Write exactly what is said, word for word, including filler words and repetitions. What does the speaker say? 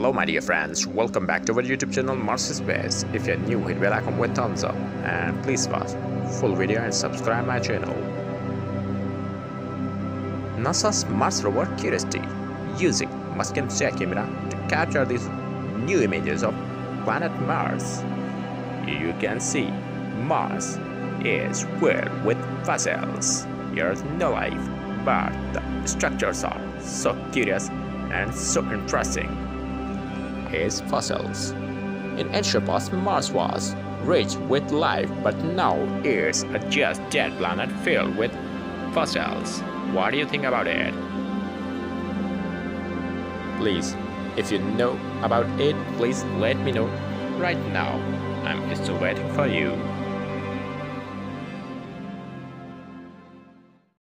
Hello my dear friends, welcome back to our YouTube channel Mars Space. If you're new, hit bell icon with thumbs up and please watch full video and subscribe my channel. NASA's Mars rover Curiosity using Muskim camera to capture these new images of planet Mars. You can see Mars is filled with fossils. Here's no life, but the structures are so curious and so interesting. Is fossils. In ancient past, Mars was rich with life, but now it's a just dead planet filled with fossils. What do you think about it? Please, if you know about it, please let me know right now. I'm still waiting for you.